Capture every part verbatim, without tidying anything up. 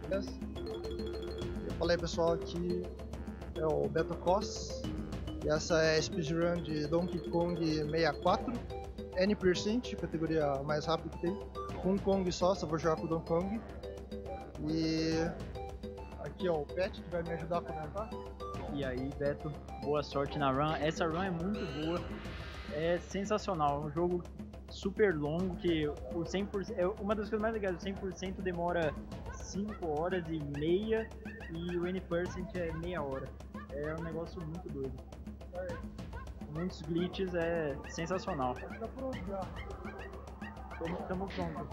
Eu falei pessoal, aqui é o Beto Cos e essa é a speedrun de Donkey Kong sessenta e quatro, N percent, categoria mais rápida que tem, com um Kong só, só vou jogar com o Donkey Kong. E aqui ó, o Pet que vai me ajudar a comentar. E aí Beto, boa sorte na run, essa run é muito boa, é sensacional, um jogo super longo que o cem por cento, é uma das coisas mais legais, o cem por cento demora cinco horas e meia e o N percent é meia hora. É um negócio muito doido. Muitos glitches, é sensacional. Dá pra usar. Tamo, tamo pronto.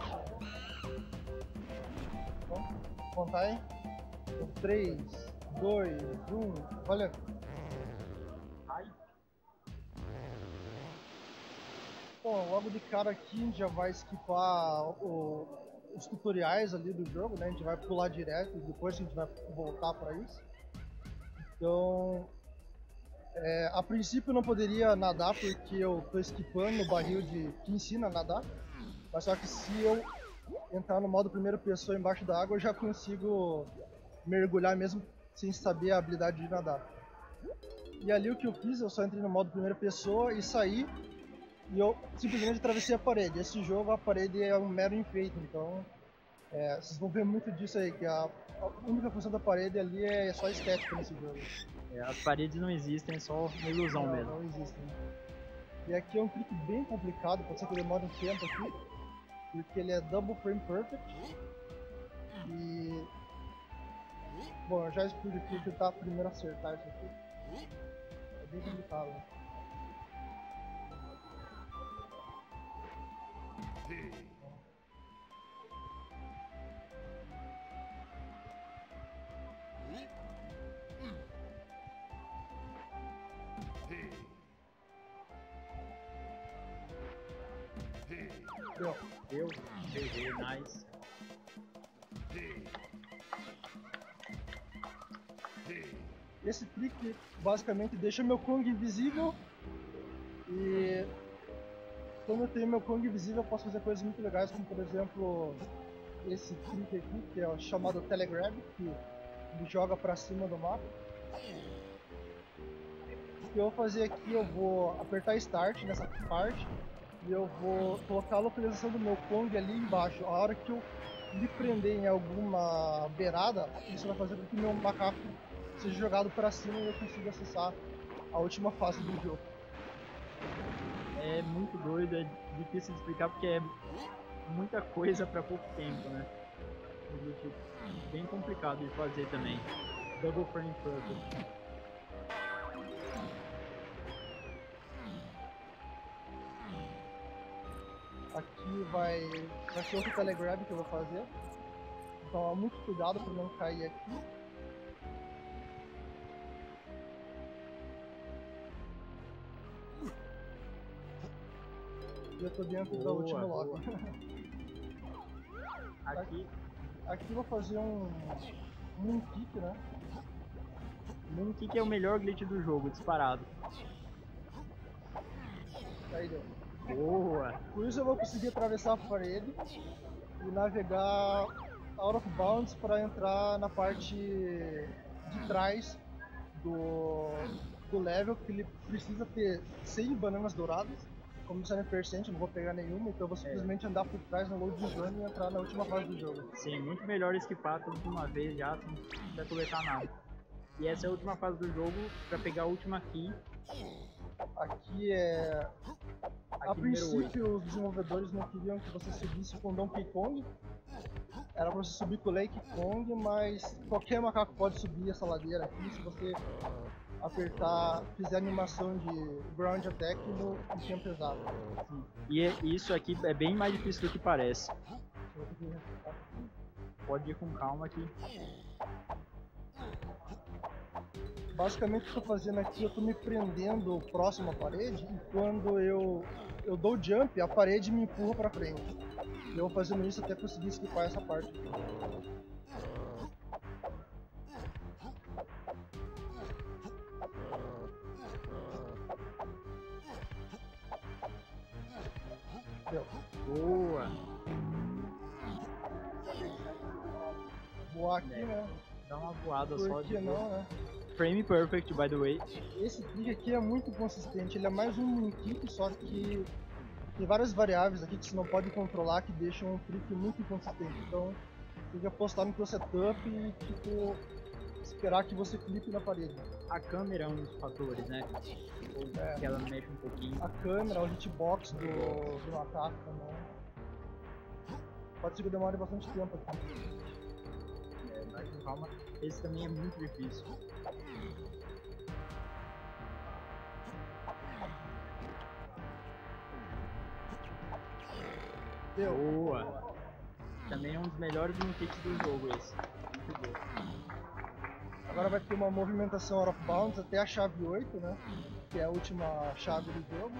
Vamos contar, hein? três, dois, um, valeu! Ai. Bom, logo de cara aqui a gente já vai skipar o, os tutoriais ali do jogo, né? A gente vai pular direto e depois a gente vai voltar para isso. Então, é, a princípio eu não poderia nadar porque eu tô skipando o barril de, que ensina a nadar. Mas só que se eu entrar no modo primeira pessoa embaixo da água eu já consigo mergulhar mesmo sem saber a habilidade de nadar. E ali o que eu fiz, eu só entrei no modo primeira pessoa e saí. E eu simplesmente atravessei a parede. Esse jogo, a parede é um mero enfeite, então é, vocês vão ver muito disso aí, que a, a única função da parede ali é só estética nesse jogo. É, as paredes não existem, é só uma ilusão não, mesmo. Não existem. E aqui é um clique bem complicado, pode ser que demore um tempo aqui, porque ele é double frame perfect. E... bom, eu já explico aqui, vou tentar primeiro acertar isso aqui. É bem complicado, né? Deu. Deu. G G, nice. Esse trick basicamente deixa meu Kong invisível e quando eu tenho meu Kong invisível eu posso fazer coisas muito legais, como por exemplo esse trick aqui, que é o chamado Telegrab, que me joga pra cima do mapa. O que eu vou fazer aqui, eu vou apertar Start nessa parte e eu vou colocar a localização do meu Kong ali embaixo. A hora que eu me prender em alguma beirada, isso vai fazer com que meu macaco seja jogado para cima e eu consiga acessar a última fase do jogo. É muito doido, é difícil de explicar porque é muita coisa para pouco tempo, né? É bem complicado de fazer também. Double frame perfect. Aqui vai, vai ser outro telegrab que eu vou fazer. Então, muito cuidado para não cair aqui. E eu tô dentro Boa, da última lock. Aqui. Aqui eu vou fazer um Moon Kick, né? Moon Kick é o melhor glitch do jogo, disparado. Aí deu. Boa! Com isso eu vou conseguir atravessar a parede e navegar out of bounds para entrar na parte de trás do, do level, que ele precisa ter cem bananas douradas. Como isso é N percent, não vou pegar nenhuma, então eu vou simplesmente é. andar por trás no load zone e entrar na última fase do jogo. Sim, muito melhor esquipar tudo de uma vez já, sem precisar coletar nada. E essa é a última fase do jogo para pegar a última key. Aqui é... Aqui a princípio os desenvolvedores não queriam que você subisse com Donkey Kong. Era pra você subir com Lake Kong, mas qualquer macaco pode subir essa ladeira aqui se você apertar, fizer animação de ground attack no, no tempo exato. Sim. E isso aqui é bem mais difícil do que parece. Pode ir com calma aqui. Basicamente o que eu tô fazendo aqui, eu tô me prendendo próximo à parede e quando eu, eu dou o jump, a parede me empurra pra frente. E eu vou fazendo isso até conseguir esquipar essa parte. Deu. Boa! voar aqui, É. né? Dá uma voada Por só que de não, boa. né? Frame perfect, by the way. Esse trick aqui é muito consistente, ele é mais um mini trick, só que tem várias variáveis aqui que você não pode controlar que deixam um trick muito inconsistente. Então tem que apostar no teu setup e tipo esperar que você clipe na parede. A câmera é um dos fatores, né? É. Que ela mexe um pouquinho. A câmera, o hitbox do, do macaco também. Pode ser que demore bastante tempo aqui. É, vai com calma. Esse também é muito difícil. Deu. Boa! Também é um dos melhores kits do jogo esse. Muito bom. Agora vai ter uma movimentação out of bounds até a chave oito, né? Que é a última chave do jogo.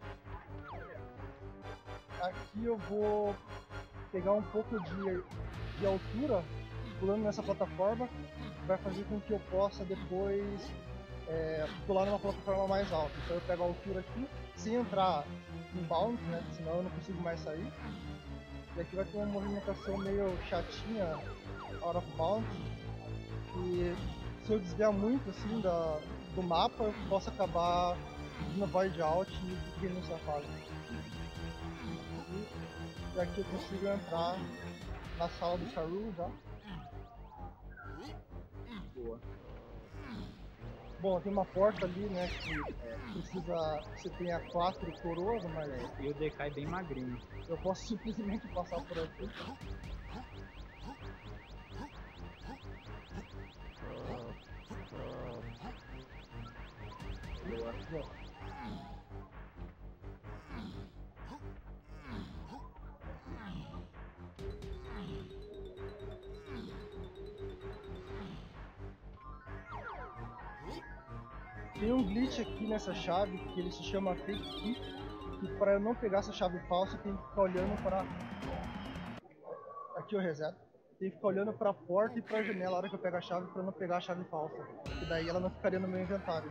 Aqui eu vou pegar um pouco de, de altura pulando nessa plataforma, que vai fazer com que eu possa depois é, pular numa plataforma mais alta. Então eu pego a altura aqui, sem entrar em bounds, né? Senão eu não consigo mais sair. E aqui vai ter uma movimentação meio chatinha out of bounds. E se eu desviar muito assim da, do mapa, eu posso acabar no void out e reiniciar a fase. E aqui eu consigo entrar na sala do Charu já. Boa. Bom, tem uma porta ali, né, que é, precisa que você tenha quatro coroas, mas É, e o D K é bem magrinho. eu posso simplesmente passar por aqui. Boa. Bom, tem um glitch aqui nessa chave que ele se chama Fake Key, e para eu não pegar essa chave falsa eu tenho que ficar olhando para... Aqui eu reseto. Tenho que ficar olhando para a porta e para a janela na hora que eu pego a chave para não pegar a chave falsa, e daí ela não ficaria no meu inventário.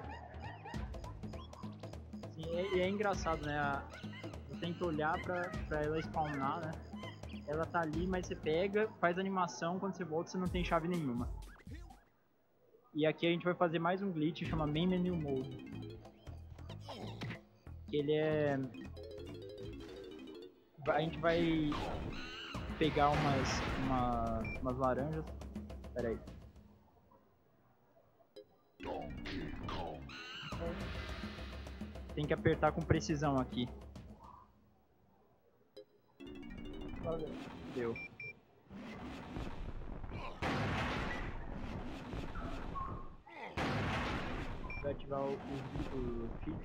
Sim, e é, é engraçado, né? A, você tem que olhar pra, pra ela spawnar, né? Ela tá ali, mas você pega, faz animação, quando você volta você não tem chave nenhuma. E aqui a gente vai fazer mais um glitch, chama Main Menu Mode. Que ele é... A gente vai pegar umas, uma, umas laranjas. Pera aí. Tem que apertar com precisão aqui. Valeu. Deu. Vai ativar o, o, o cheat.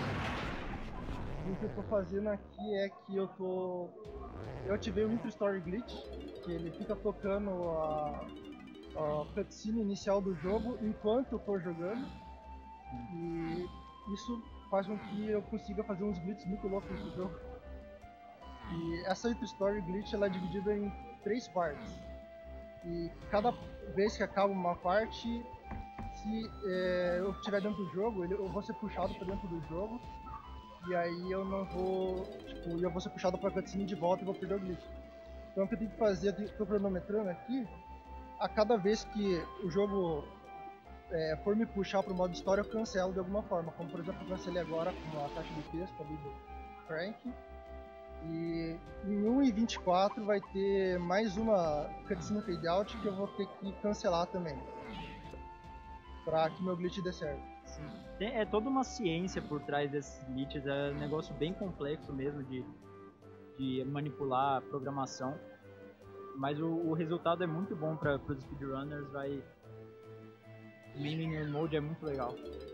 O que eu tô fazendo aqui é que eu tô... Eu ativei o Intro Story Glitch, que ele fica tocando a, a cutscene inicial do jogo enquanto eu tô jogando. E isso faz com que eu consiga fazer uns glitches muito loucos no jogo. E essa Intro Story Glitch ela é dividida em três partes. E cada vez que acaba uma parte, se é, eu estiver dentro do jogo, ele, eu vou ser puxado para dentro do jogo. E aí eu não vou, tipo, eu vou ser puxado pra cutscene de volta e vou perder o glitch. Então o que eu tenho que fazer, eu tô cronometrando aqui, a cada vez que o jogo é, for me puxar pro modo história, eu cancelo de alguma forma. Como por exemplo, eu cancelei agora com a caixa de texto ali do Frank. E em um e vinte e quatro vai ter mais uma cutscene fade out que eu vou ter que cancelar também. Pra que meu glitch dê certo. Tem, é toda uma ciência por trás desses glitches, é um negócio bem complexo mesmo de, de manipular a programação. Mas o, o resultado é muito bom para os speedrunners, vai... O Mini Mode é muito legal.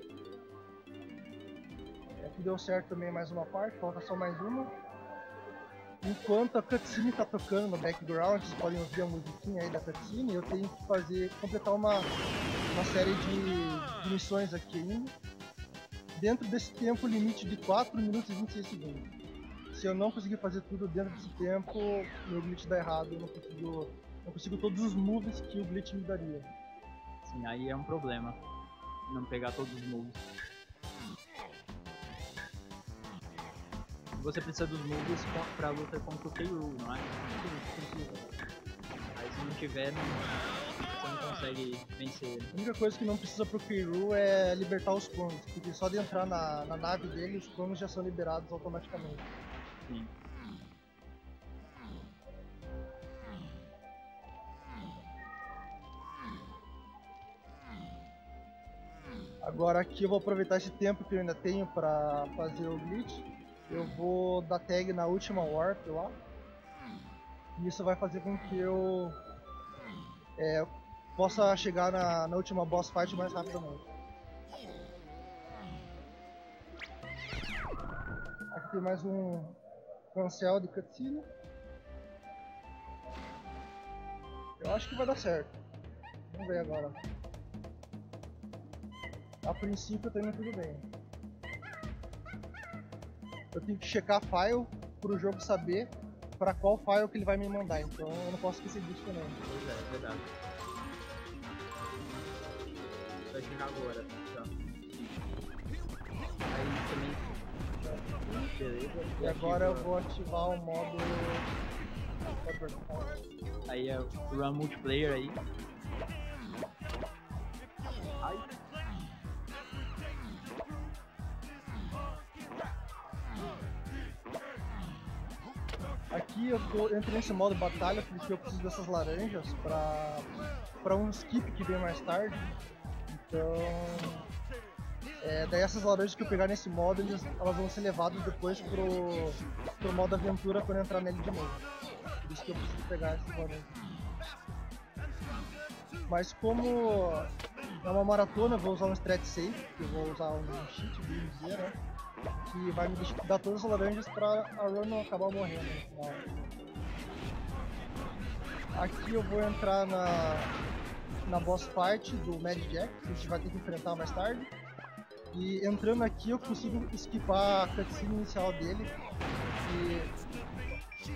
Aqui deu certo também mais uma parte, falta só mais uma. Enquanto a cutscene tá tocando no background, vocês podem ouvir a musiquinha aí da cutscene, eu tenho que fazer, completar uma, uma série de, de missões aqui ainda, dentro desse tempo limite de quatro minutos e vinte e seis segundos. Se eu não conseguir fazer tudo dentro desse tempo, meu glitch dá errado, eu não consigo, não consigo todos os moves que o glitch me daria. Sim, aí é um problema, não pegar todos os moves. Você precisa dos moves pra luta contra o K. Rool, não é? Sim, precisa. Aí se não tiver, não, você não consegue vencer ele. A única coisa que não precisa pro Keiru é libertar os clones, porque só de entrar na, na nave dele, os clones já são liberados automaticamente. Sim. Agora aqui eu vou aproveitar esse tempo que eu ainda tenho pra fazer o glitch. Eu vou dar tag na última warp lá. E isso vai fazer com que eu é, possa chegar na, na última boss fight mais rapidamente. Aqui tem mais um cancel de cutscene. Eu acho que vai dar certo. Vamos ver agora. A princípio tá indo tudo bem. Eu tenho que checar a file pro jogo saber para qual file que ele vai me mandar, então eu não posso esquecer disso também. Pois é, é verdade. Vai chegar agora, já. Aí também. Beleza. E agora eu vou ativar o modo. Aí é o Run Multiplayer aí. Ai. Aqui eu tô, entrei nesse modo batalha porque eu preciso dessas laranjas pra, pra um skip que vem mais tarde. Então, é, daí essas laranjas que eu pegar nesse modo, eles, elas vão ser levadas depois pro, pro modo aventura quando eu entrar nele de novo. Por isso que eu preciso pegar essas laranjas. Mas como é uma maratona, eu vou usar um strat safe, eu vou usar um cheat, bem dizer, né? Que vai me dar todas as laranjas pra a run não acabar morrendo no final. Aqui eu vou entrar na, na boss fight do Mad Jack, que a gente vai ter que enfrentar mais tarde. E entrando aqui eu consigo esquivar a cutscene inicial dele. E...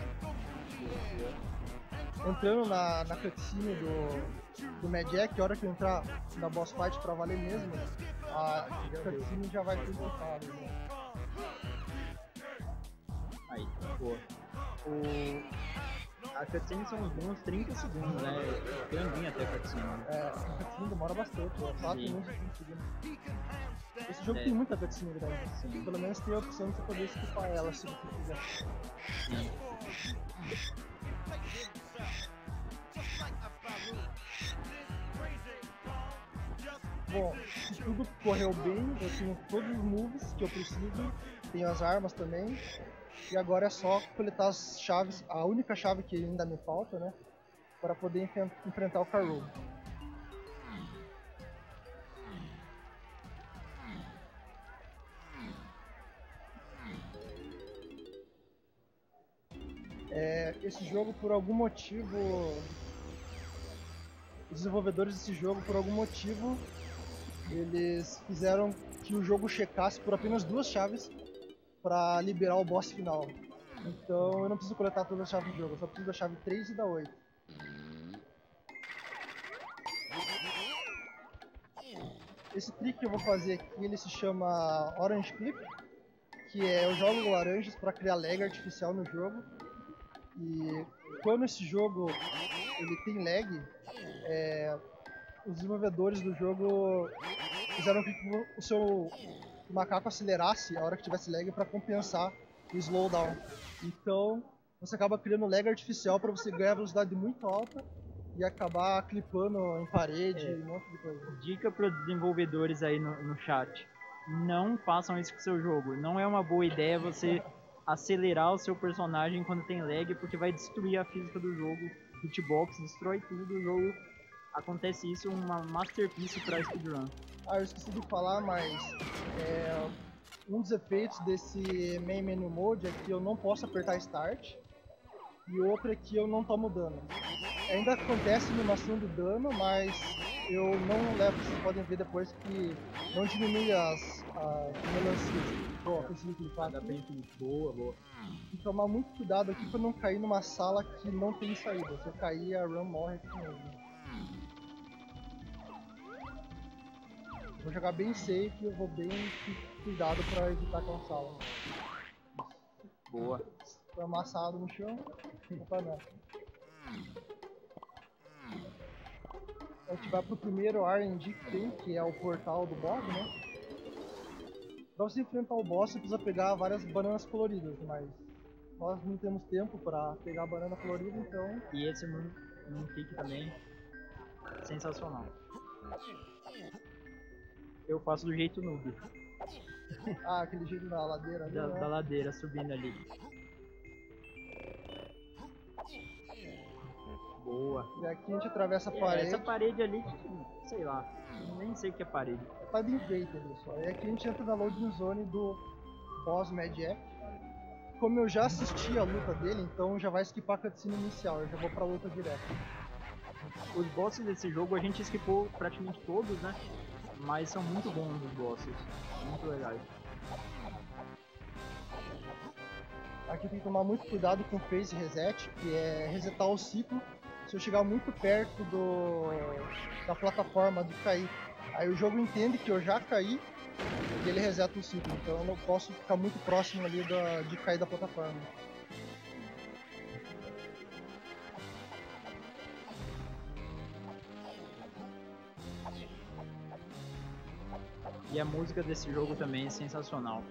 entrando na, na cutscene do, do Mad Jack, a hora que eu entrar na boss fight pra valer mesmo, a cutscene já vai ter esquipado. Né? Aí, boa. O... A cutscene são uns bons trinta segundos, né? Grandinha até a cutscene. É, a cutscene demora bastante, é quatro minutos e trinta segundos. Esse jogo é. tem muita cutscene grande, assim. Pelo menos tem a opção de você poder esquipar ela se você quiser. Sim. Bom, se tudo correu bem, eu tenho todos os moves que eu preciso, tenho as armas também, e agora é só coletar as chaves, a única chave que ainda me falta, né, para poder enfrentar o Karoo. É, esse jogo, por algum motivo, os desenvolvedores desse jogo, por algum motivo, eles fizeram que o jogo checasse por apenas duas chaves para liberar o boss final. Então eu não preciso coletar todas as chaves do jogo, eu só preciso da chave três e da oito. Esse trick que eu vou fazer aqui, ele se chama Orange Clip, que é eu jogo laranjas para criar lag artificial no jogo. E quando esse jogo ele tem lag, é, os desenvolvedores do jogo fizeram com que o seu macaco acelerasse a hora que tivesse lag para compensar o slowdown. Então você acaba criando lag artificial para você ganhar velocidade muito alta e acabar clipando em parede e É. um monte de coisa. Dica para os desenvolvedores aí no, no chat: não façam isso com o seu jogo. Não é uma boa ideia você acelerar o seu personagem quando tem lag, porque vai destruir a física do jogo. Hitbox destrói tudo, o jogo acontece isso, uma masterpiece para speedrun. Ah, eu esqueci de falar, mas é, um dos efeitos desse Main Menu Mode é que eu não posso apertar Start, e outro é que eu não tomo dano. Ainda acontece animação do dano, mas eu não levo, vocês podem ver depois que não diminui as, as melancias. Boa, consegui clicar aqui. Boa, boa. Tem que tomar muito cuidado aqui pra não cair numa sala que não tem saída. Se eu cair, a run morre aqui mesmo. Vou jogar bem safe e eu vou bem cuidado pra evitar aquela sala. Boa. Foi amassado no chão. Opa, não. A gente vai pro primeiro R and D que tem, que é o portal do boss, né? Pra você enfrentar o boss, você precisa pegar várias bananas coloridas, mas nós não temos tempo pra pegar a banana colorida, então... E esse Moon, moon Kick também, sensacional. Eu faço do jeito noob. Ah, aquele jeito da ladeira ali, Da, né? da ladeira, subindo ali. Boa. E aqui a gente atravessa a É, parede. essa parede ali, sei lá, nem sei o que é parede. Tá de invader, pessoal. E aqui a gente entra na loading zone do boss Mad Jack. Como eu já assisti a luta dele, então já vai skipar a cutscene inicial, eu já vou pra luta direto. Os bosses desse jogo a gente esquipou praticamente todos, né? Mas são muito bons os bosses, muito legais. Aqui tem que tomar muito cuidado com o phase reset, que é resetar o ciclo se eu chegar muito perto do, da plataforma de cair. Aí o jogo entende que eu já caí e ele reseta o ciclo, então eu não posso ficar muito próximo ali da, de cair da plataforma. E a música desse jogo também é sensacional.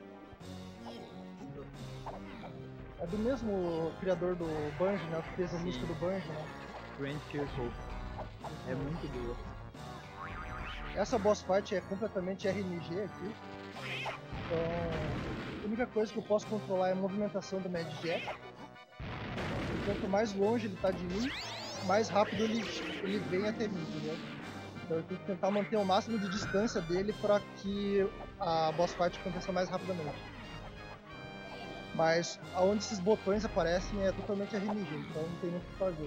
É do mesmo criador do Banjo, né? Que fez a Sim. música do Banjo, né? Grant Kirkhope. É muito boa. Essa boss fight é completamente R N G aqui. Então, a única coisa que eu posso controlar é a movimentação do Mad Jack. E quanto mais longe ele tá de mim, mais rápido ele, ele vem até mim, entendeu? Então eu tenho que tentar manter o máximo de distância dele para que a boss fight aconteça mais rapidamente. Mas aonde esses botões aparecem é totalmente R N G, então não tem muito o que fazer.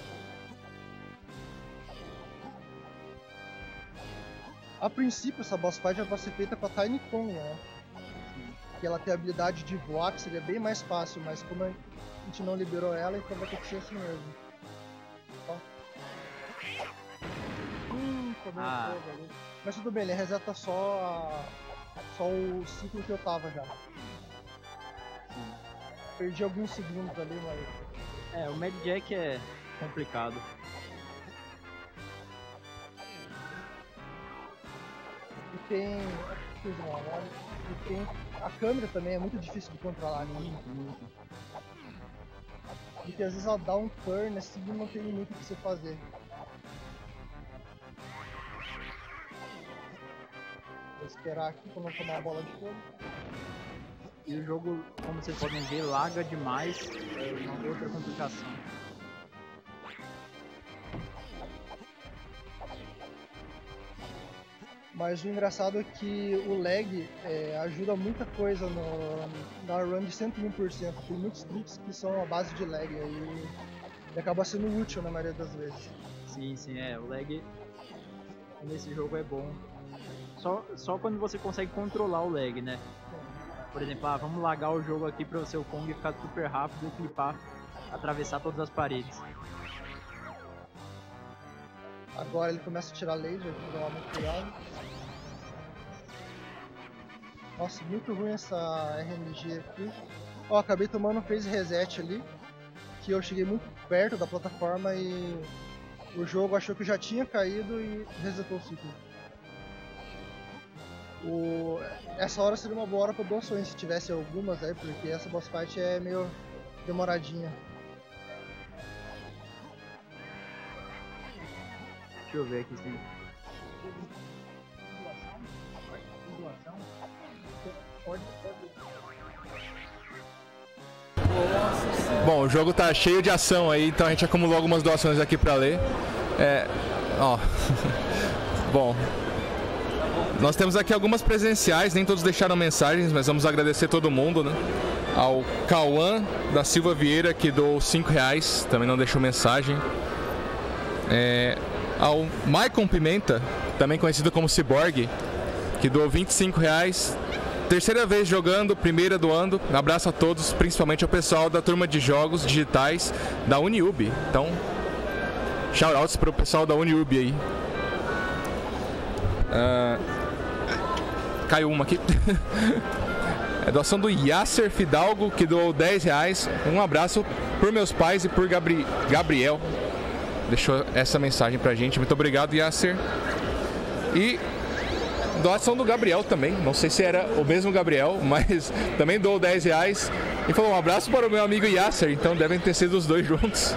A princípio essa boss fight já vai ser feita com a Tiny Kong, né? Que ela tem a habilidade de voar, que seria bem mais fácil, mas como a gente não liberou ela, então vai ter que ser assim mesmo. Ó. Hum, Ah. fogo ali. Mas tudo bem, ele reseta só, a... só o ciclo que eu tava já. Perdi alguns segundos ali, mas... É, o Mad Jack é complicado. E tem... Fiz uma olhada. E tem... A câmera também é muito difícil de controlar, né? Porque às vezes ela dá um turn assim e não tem muito o que você fazer. Vou esperar aqui pra não tomar a bola de fogo. E o jogo, como vocês podem ver, laga demais. É uma outra complicação. Mas o engraçado é que o lag é, ajuda muita coisa no, na run de cento e um por cento. Tem muitos tricks que são a base de lag aí e acaba sendo útil na maioria das vezes. Sim, sim, é. O lag nesse jogo é bom. Só, só quando você consegue controlar o lag, né? Por exemplo, ah, vamos lagar o jogo aqui para o seu Kong ficar super rápido e clipar, atravessar todas as paredes. Agora ele começa a tirar laser, tem que tomar muito cuidado. Nossa, muito ruim essa R N G aqui. Ó, acabei tomando um phase reset ali, que eu cheguei muito perto da plataforma e o jogo achou que eu já tinha caído e resetou o ciclo. O... Essa hora seria uma boa hora para doações, se tivesse algumas aí, porque essa boss fight é meio demoradinha. Deixa eu ver aqui se tem. Bom, o jogo tá cheio de ação aí, então a gente acumulou algumas doações aqui pra ler. É, ó. Bom, nós temos aqui algumas presenciais, nem todos deixaram mensagens, mas vamos agradecer todo mundo, né? Ao Cauã da Silva Vieira, que doou cinco reais, também não deixou mensagem. É, ao Maicon Pimenta, também conhecido como Cyborg, que doou vinte e cinco reais. Terceira vez jogando, primeira doando. Um abraço a todos, principalmente ao pessoal da turma de jogos digitais da Uniub. Então, shoutouts para o pessoal da Uniub aí. Uh, caiu uma aqui. É doação do Yasser Fidalgo, que doou dez reais. Um abraço por meus pais e por Gabri Gabriel. deixou essa mensagem pra gente. Muito obrigado, Yasser. E doação do Gabriel também, não sei se era o mesmo Gabriel, mas também doou dez reais e falou um abraço para o meu amigo Yasser, então devem ter sido os dois juntos.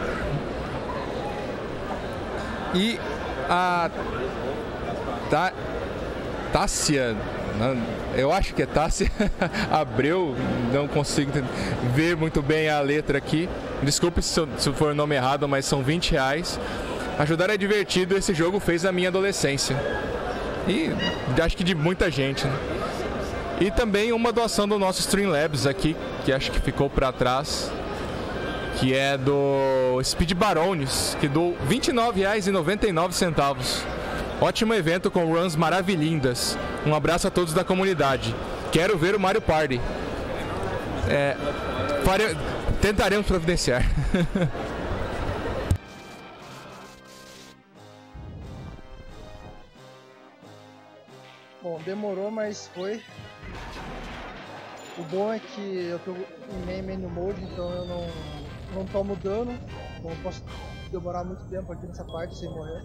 E a Tá, Tássia, eu acho que é Tássia Abreu, não consigo ver muito bem a letra aqui, desculpe se, eu, se for o nome errado, mas são vinte reais. Ajudar é divertido, esse jogo fez a minha adolescência. E acho que de muita gente, né? E também uma doação do nosso Streamlabs aqui, que acho que ficou para trás, que é do Speed Barones, que doou vinte e nove reais e noventa e nove centavos. Ótimo evento com runs maravilhindas. Um abraço a todos da comunidade. Quero ver o Mario Party. É, fare... Tentaremos providenciar. Bom, demorou, mas foi. O bom é que eu tô em main menu mode, então eu não, não tomo dano. Então eu posso demorar muito tempo aqui nessa parte sem morrer.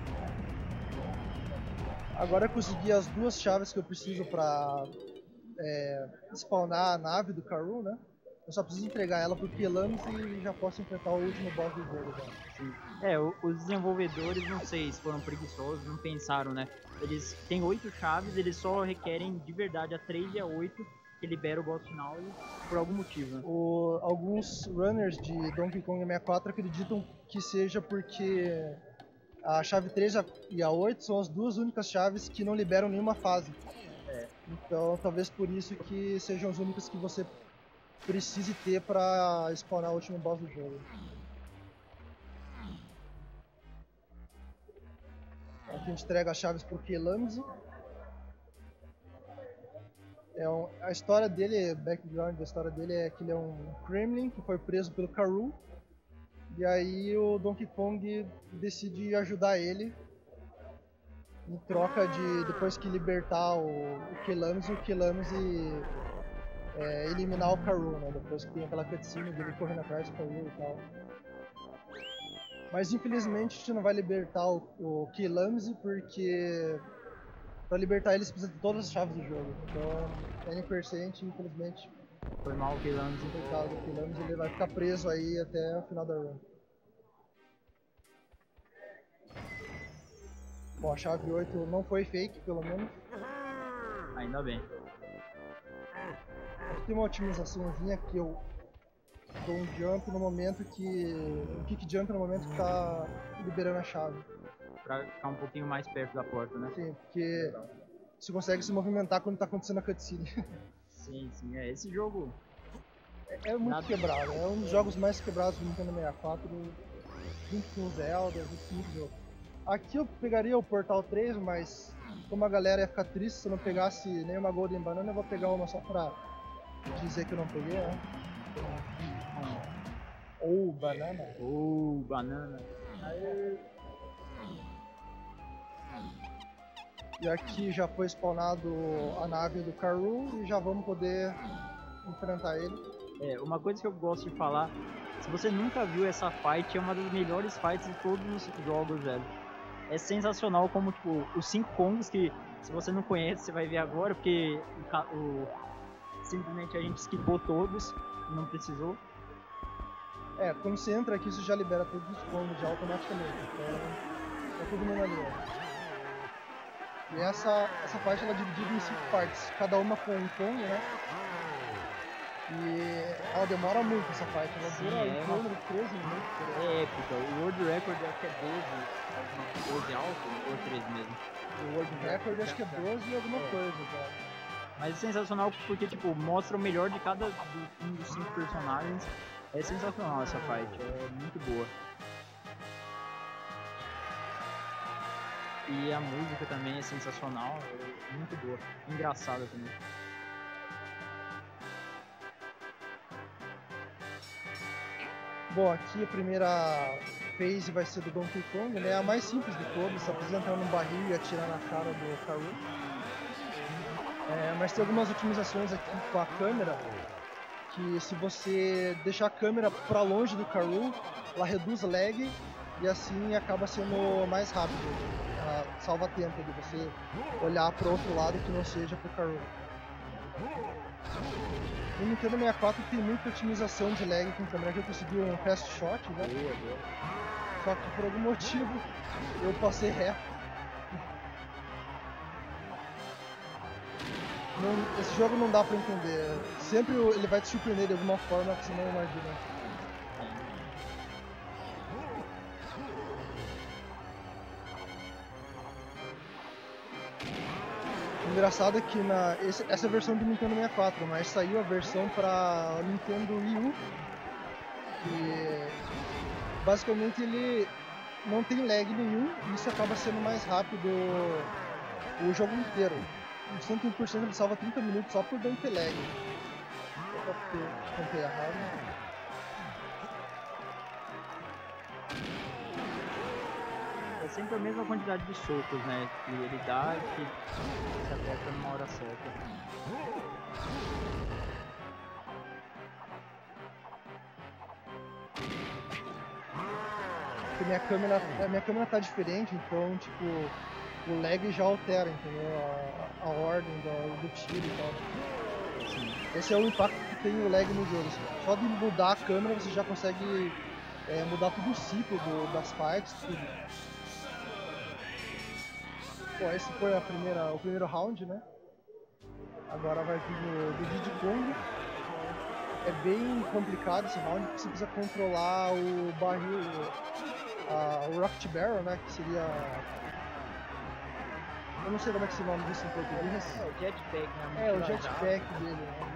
Agora eu consegui as duas chaves que eu preciso pra é, spawnar a nave do Karoo, né? Eu só preciso entregar ela pro Kelams e já posso enfrentar o último boss do jogo. Já. É, os desenvolvedores, não sei se foram preguiçosos, não pensaram, né? Eles têm oito chaves, eles só requerem de verdade a três e a oito, que libera o boss final por algum motivo, né? O, alguns runners de Donkey Kong sessenta e quatro acreditam que seja porque a chave três e a oito são as duas únicas chaves que não liberam nenhuma fase. É. Então talvez por isso que sejam as únicas que você precise ter para spawnar o último boss do jogo. Aqui a gente entrega as chaves pro Kelams. É um, a história dele, background da história dele é que ele é um Kremlin que foi preso pelo Karoo. E aí o Donkey Kong decide ajudar ele em troca de, depois que libertar o, o Kelams, o Kelams e é, eliminar o Karoo, né? Depois que tem aquela cutscene dele correndo atrás do Karoo e tal. Mas infelizmente a gente não vai libertar o, o Kelams porque para libertar eles precisa de todas as chaves do jogo. Então, N percent, infelizmente, foi mal o Kelams. Coitado do Kelams, ele vai ficar preso aí até o final da run. Bom, a chave oito não foi fake, pelo menos. Ainda bem. Aqui tem uma otimizaçãozinha que eu dou um jump no momento que... um kick jump no momento que tá liberando a chave. Pra ficar um pouquinho mais perto da porta, né? Sim, porque você consegue se movimentar quando tá acontecendo a cutscene. Sim, sim, é. Esse jogo é, é muito Nada. quebrado, é um dos jogos mais quebrados do Nintendo sessenta e quatro, junto com o Zelda, junto com muito jogo. Aqui eu pegaria o Portal três, mas como a galera ia ficar triste se eu não pegasse nenhuma Golden Banana, eu vou pegar uma só pra dizer que eu não peguei, né? Ou banana. Ou banana. Aí... E aqui já foi spawnado a nave do Karoo e já vamos poder enfrentar ele. É, uma coisa que eu gosto de falar, se você nunca viu essa fight, é uma das melhores fights de todos os jogos, velho. É sensacional como, tipo, os cinco Kongs que, se você não conhece, você vai ver agora, porque o, o, simplesmente a gente skipou todos, não precisou. É, quando você entra aqui, você já libera todos os Kongs já automaticamente, então é todo mundo ali, ó. E essa, essa parte ela é dividida em cinco partes, cada uma com um Kong, né? E ela demora muito essa parte, ela Sim, dura é em torno de treze minutos. É épica, o World Record acho que é doze, doze alto ou treze mesmo. O World Record acho que é doze e alguma é. coisa, cara. Mas é sensacional porque, tipo, mostra o melhor de cada um dos cinco personagens. É sensacional essa fight, é muito boa. E a música também é sensacional, é muito boa, engraçada também. Bom, aqui a primeira phase vai ser do Donkey Kong, né? A mais simples de todas, só precisa entrar num barril e atirar na cara do Karoo. É, mas tem algumas otimizações aqui com a câmera, que se você deixar a câmera para longe do Karoo, ela reduz lag e assim acaba sendo mais rápido, uh, salva tempo de você olhar para outro lado que não seja pro Karu. O Nintendo sessenta e quatro tem muita otimização de lag com câmera, que eu consegui um fast shot, né? Só que por algum motivo eu passei reto. Não, esse jogo não dá pra entender. Sempre ele vai te surpreender de alguma forma que você não imagina. O engraçado é que na, esse, essa é a versão do Nintendo sessenta e quatro, mas saiu a versão para Nintendo Wii U. E basicamente ele não tem lag nenhum, e isso acaba sendo mais rápido o jogo inteiro. O cento e um por cento ele salva trinta minutos só por não ter lag. Só porque contei errado. É sempre a mesma quantidade de socos, né? Que ele dá e que se aperta numa hora certa. Porque minha câmera, a minha câmera tá diferente, então tipo o lag já altera, entendeu? A, a ordem do, do tiro e tal. Sim. Esse é o impacto que tem o lag no jogo. Assim. Só de mudar a câmera você já consegue é, mudar todo o ciclo do, das fights, tudo. Bom, esse foi a primeira, o primeiro round, né? Agora vai vir o do Diddy Kong. É bem complicado esse round, porque você precisa controlar o barril, a, o Rocket Barrel, né? Que seria... Eu não sei como é que se nome disso em português. É o jetpack, né? É, o jetpack dele, né?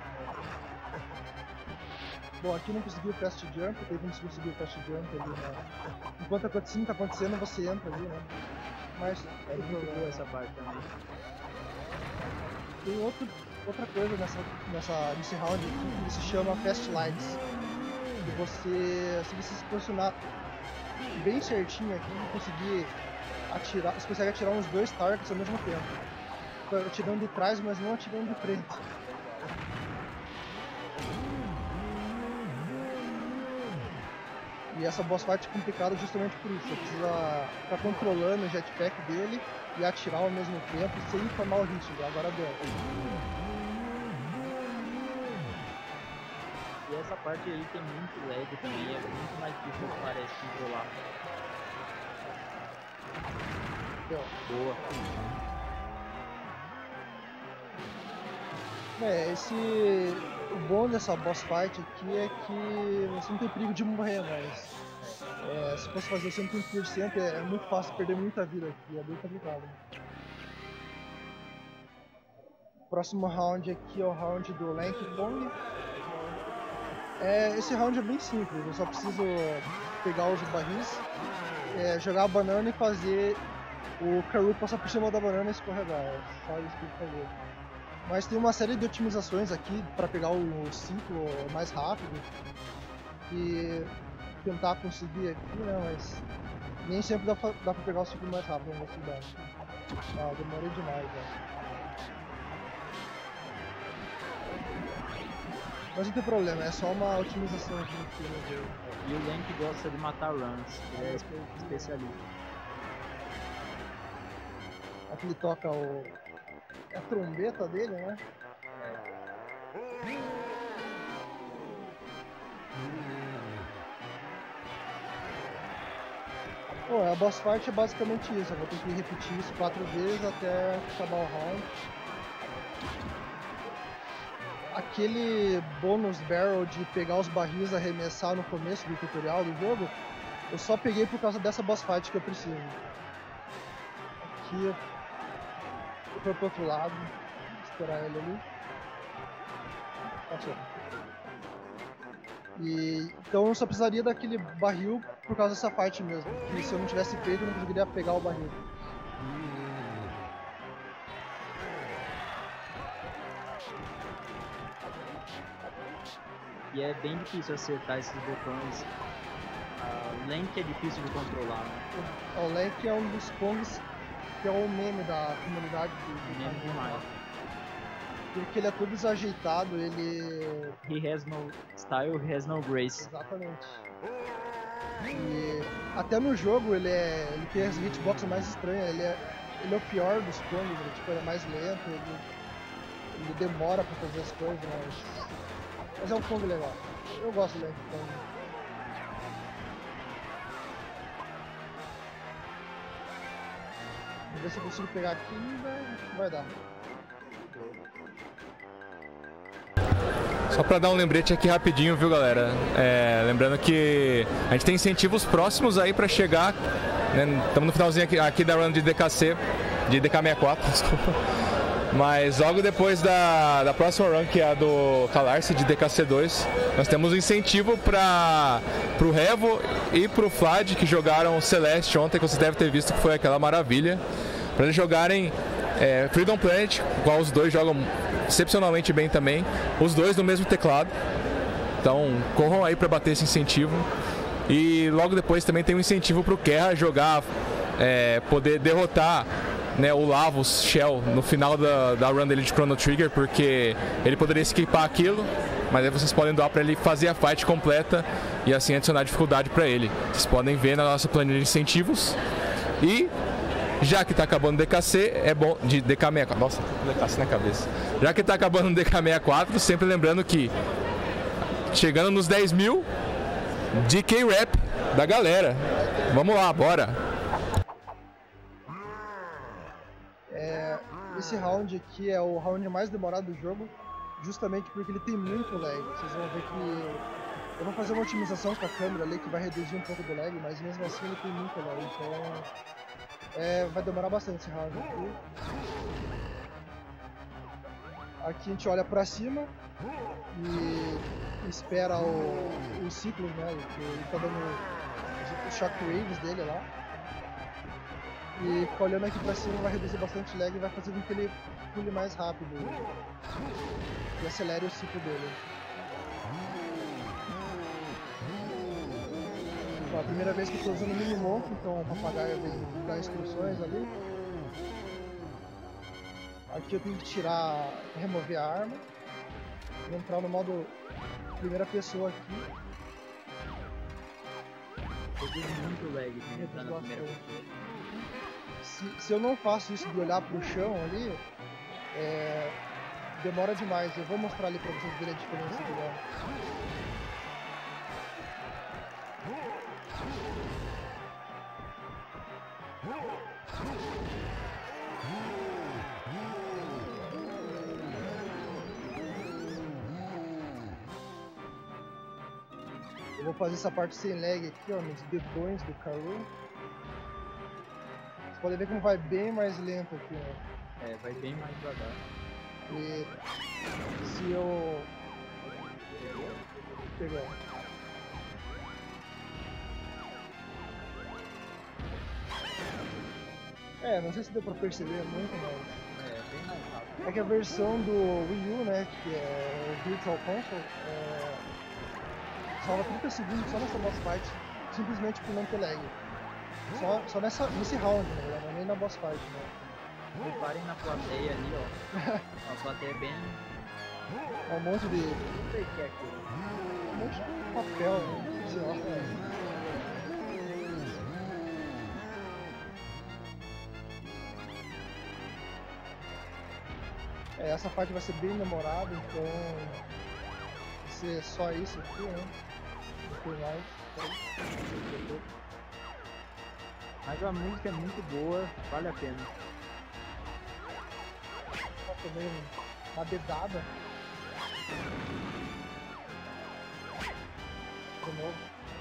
Bom, aqui não conseguiu o fast jump, teve como se conseguir o fast jump ali, né? Enquanto a cutscene tá acontecendo, você entra ali, né? Mas é muito boa essa parte também. Tem outro, outra coisa nessa, nessa, nesse round aqui que se chama Fast Lights. Que você, se você se posicionar bem certinho aqui e conseguir atirar, você consegue atirar uns dois targets ao mesmo tempo. Atirando de trás, mas não atirando de frente. E essa boss fight é complicada justamente por isso. Você precisa ficar controlando o jetpack dele e atirar ao mesmo tempo sem formar o ritmo. Agora deu. E essa parte aí tem muito lag também, é muito mais difícil do que parece controlar. Deu. Boa. É, esse... O bom dessa boss fight aqui é que você não tem perigo de morrer, mas é, se fosse fazer cento e um por cento é, é muito fácil perder muita vida aqui, é bem complicado. O próximo round aqui é o round do Lanky Kong. É, esse round é bem simples, eu só preciso pegar os barris, é, jogar a banana e fazer o Karu passar por cima da banana e escorregar, é só isso que eu fazer. Mas tem uma série de otimizações aqui para pegar o ciclo mais rápido e tentar conseguir aqui, né? Mas nem sempre dá pra, dá pra pegar o ciclo mais rápido nessa cidade. Ah, demorei demais, né? Mas não tem problema, é só uma otimização aqui no filme. E o Lank gosta de matar runs, ele é especialista. Aqui ele toca o... É a trombeta dele, né? Pô, a boss fight é basicamente isso, eu vou ter que repetir isso quatro vezes até acabar o round. Aquele bônus barrel de pegar os barris e arremessar no começo do tutorial do jogo, eu só peguei por causa dessa boss fight que eu preciso. Aqui eu fui pro outro lado, vou esperar ele ali. Passou. E, então eu só precisaria daquele barril por causa dessa fight mesmo. Que se eu não tivesse feito eu não conseguiria pegar o barril. E é bem difícil acertar esses botões. O Lank é difícil de controlar, né? O Lank é um dos Kongs que é o meme da comunidade do Meme demais. Porque ele é todo desajeitado, ele... He has no style, he has no grace. Exatamente. E até no jogo ele, é, ele tem as hitboxes mais estranhas, ele é, ele é o pior dos Kongs, ele, tipo, ele é mais lento, ele, ele demora pra fazer as coisas, mas, mas é um Kong legal. Eu gosto dele. Então... Vamos ver se eu consigo pegar aqui, vai, vai dar. Só para dar um lembrete aqui rapidinho, viu, galera? É, lembrando que a gente tem incentivos próximos aí para chegar, né? Estamos no finalzinho aqui, aqui da run de D K C, de D K sessenta e quatro, desculpa. Mas logo depois da, da próxima run, que é a do Calarce de D K C dois, nós temos um incentivo para o Revo e para o Vlad, que jogaram Celeste ontem, que vocês devem ter visto que foi aquela maravilha, para eles jogarem é, Freedom Planet, qual os dois jogam excepcionalmente bem também, os dois no mesmo teclado. Então corram aí para bater esse incentivo. E logo depois também tem um incentivo para o Kerra jogar, é, poder derrotar, né, o Lavos Shell no final da, da run dele de Chrono Trigger, porque ele poderia skipar aquilo, mas aí vocês podem doar para ele fazer a fight completa e assim adicionar dificuldade para ele. Vocês podem ver na nossa planilha de incentivos. E já que tá acabando o D K C, é bom... De D K sessenta e quatro, nossa, D K C na cabeça. Já que tá acabando o D K sessenta e quatro, sempre lembrando que chegando nos dez mil, D K Rap da galera. Vamos lá, bora! É, esse round aqui é o round mais demorado do jogo, justamente porque ele tem muito lag. Vocês vão ver que eu vou fazer uma otimização com a câmera ali que vai reduzir um pouco do lag, mas mesmo assim ele tem muito lag, então é, vai demorar bastante esse round aqui. Aqui a gente olha pra cima e espera o, os ciclos, né? Que ele tá dando os shockwaves dele lá. E ficar olhando aqui pra cima vai reduzir bastante lag e vai fazer com que ele pule mais rápido e acelere o ciclo dele. Então, a primeira vez que eu estou usando o Minimonk, então o papagaio vem dar instruções ali. Aqui eu tenho que tirar, remover a arma, vou entrar no modo primeira pessoa aqui. Reduz muito lag de entrar na primeira pessoa. Se, se eu não faço isso de olhar pro chão ali, é, demora demais. Eu vou mostrar ali pra vocês verem a diferença do lag. Eu vou fazer essa parte sem lag aqui, ó, nos dedões do Karu. Vocês podem ver como vai bem mais lento aqui, ó. É, vai bem mais devagar. E se eu... pegar... É, não sei se deu pra perceber muito, mas... É, bem mais rápido. É que a versão do Wii U, né, que é o Virtual Console, é... salva trinta segundos só nessa boss fight, simplesmente por não ter lag. Só, só nessa, nesse round, né, não é nem na boss fight, né. Reparem na plateia ali, ó. A plateia é bem... É um monte de... Não sei o que é aquilo. um monte de papel, né, sei lá. É, essa parte vai ser bem demorada, então vai ser só isso aqui, né? Não tem mais. Mas a música é muito boa, vale a pena. Só também uma dedada. De novo.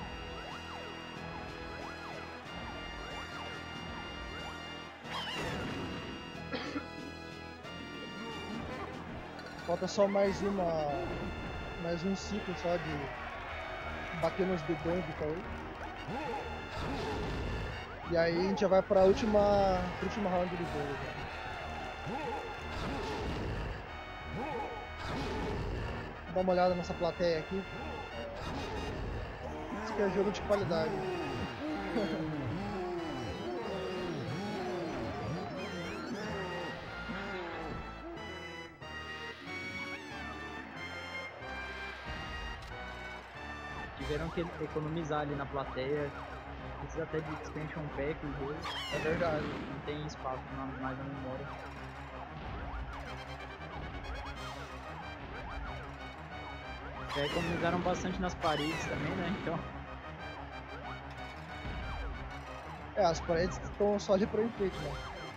Falta só mais uma, mais um ciclo só de bater nos dedões do Karu. E aí a gente já vai para a última, última round do jogo. Dá uma olhada nessa plateia aqui. Isso aqui é jogo de qualidade. tiveram que economizar ali na plateia. Precisa até de expansion pack o jogo. É verdade. Não tem espaço na, mais na memória. Já economizaram bastante nas paredes também, né? Então. É, as paredes estão só ali pra enfeite, né?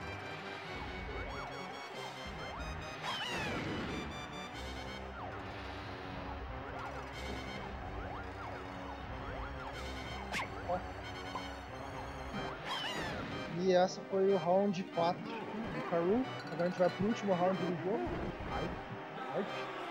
E essa foi o round quatro do Karu. Agora a gente vai pro último round do jogo. Ai, ai.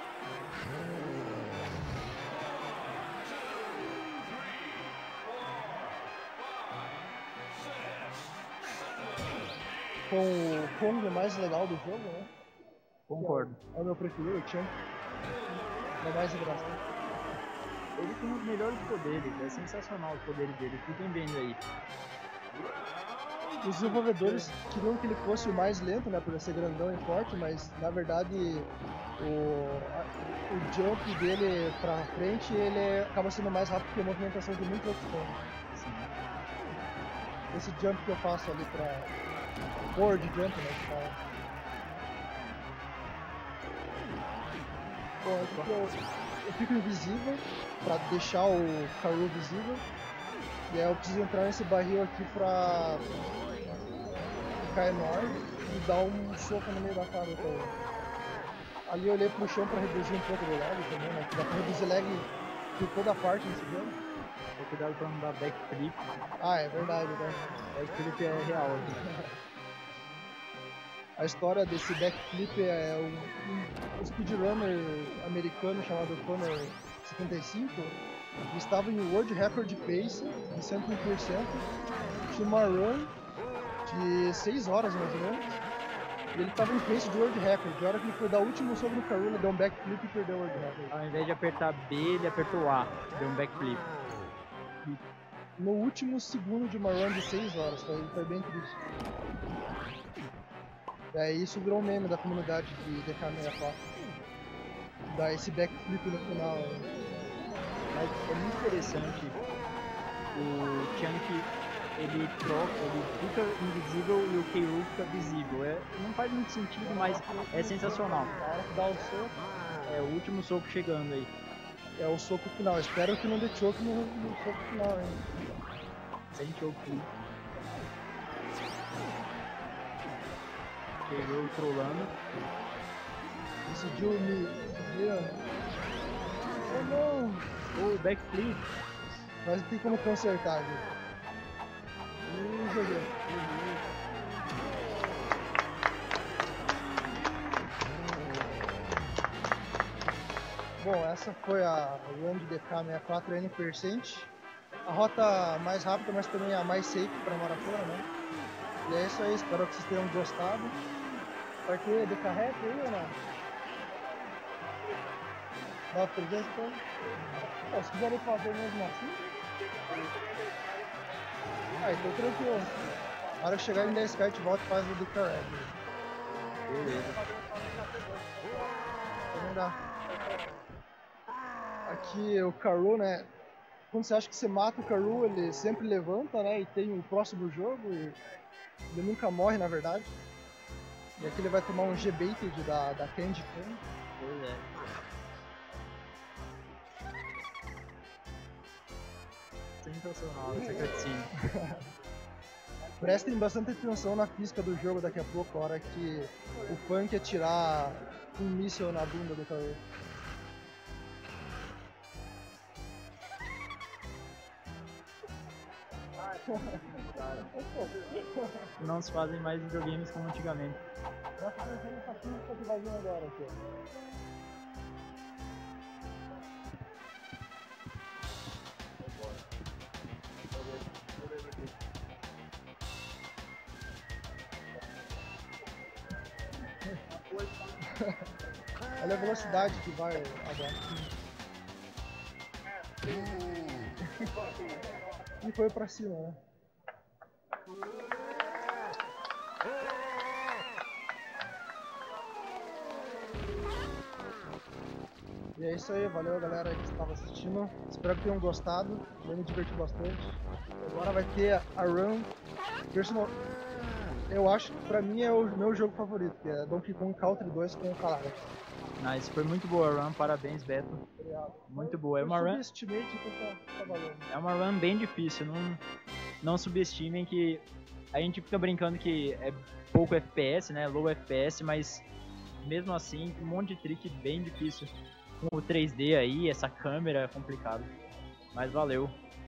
Com o Kong mais legal do jogo, né? Concordo. É o meu preferido, o Champ. É o mais engraçado. Ele tem os melhores poderes, é sensacional os poderes dele, fiquem vendo aí. Os desenvolvedores queriam que ele fosse o mais lento, né, por ser grandão e forte, mas na verdade o, a, o jump dele pra frente ele acaba sendo mais rápido que a movimentação de muitos outros Kong. Esse jump que eu faço ali pra forward jump, né, que fala. Bom, aqui eu, eu fico invisível pra deixar o Karu visível. E aí eu preciso entrar nesse barril aqui pra ficar enorme e dar um soco no meio da cara do Karu. Ali eu olhei pro chão pra reduzir um pouco do lag também, né? Que dá pra reduzir lag por toda parte nesse jogo. Tem cuidado pra não dar backflip. Ah, é verdade, né? Backflip é real aqui. A história desse backflip é um, um speedrunner americano chamado Connor setenta e cinco. Ele estava em World Record Pace de cento e um por cento, tinha uma run de seis horas mais ou menos, e ele estava em pace de World Record. De hora que ele foi dar o último soco no Karu, ele deu um backflip e perdeu o World Record. Ao invés de apertar B, ele apertou A, deu um backflip. No último segundo de uma run de seis horas, foi, foi bem triste. E aí isso virou um meme da comunidade de D K sessenta e quatro. Dar esse backflip no final. Mas é muito interessante o Chunk, ele troca, ele fica invisível e o Karu fica visível. É, não faz muito sentido, mas é sensacional. A hora que dá o soco, é o último soco chegando aí. É o soco final. Espero que não dê choke no, no soco final, hein? Sem choke. Chegou trolando. Decidiu me... Oh não! O oh, backflip. Mas não tem como consertar, viu? Ih, joguei. Bom, essa foi a run de D K sessenta e quatro N percent. A rota mais rápida, mas também a mais safe para maratona, né? E é isso aí, espero que vocês tenham gostado. Vai ter D K Rap aí ou não? nove trezentos, então? Oh, se quiserem fazer mesmo assim... Ah, então tranquilo. Na hora que chegar em dez K a gente volta e faz o D K Rap. Beleza. Não dá. Aqui o Karu, né? Quando você acha que você mata o Karu, ele sempre levanta, né? E tem o próximo jogo e ele nunca morre, na verdade. E aqui ele vai tomar um G-Baited da, da Candy Cane. Pois é. Sensacional essa cutscene. Prestem bastante atenção na física do jogo daqui a pouco, a hora que o Punk atirar um míssil na bunda do Karu. Não se fazem mais videogames como antigamente. Nós fazemos essa física que vai vir agora aqui. Olha a velocidade que vai agora. E foi pra cima, né? E é isso aí, valeu galera aí que estava assistindo. Espero que tenham gostado, eu me diverti bastante. Agora vai ter a run personal. Eu acho que pra mim é o meu jogo favorito, que é Donkey Kong Country dois com o Calara. Nice, foi muito boa a run, parabéns Beto. Obrigado. Muito boa, é uma run. Subestimate, então tá, tá valendo. É uma run bem difícil, não, não subestimem que a gente fica brincando que é pouco F P S, né, low F P S, mas mesmo assim um monte de trick bem difícil. Com o três D aí, essa câmera é complicado, mas valeu.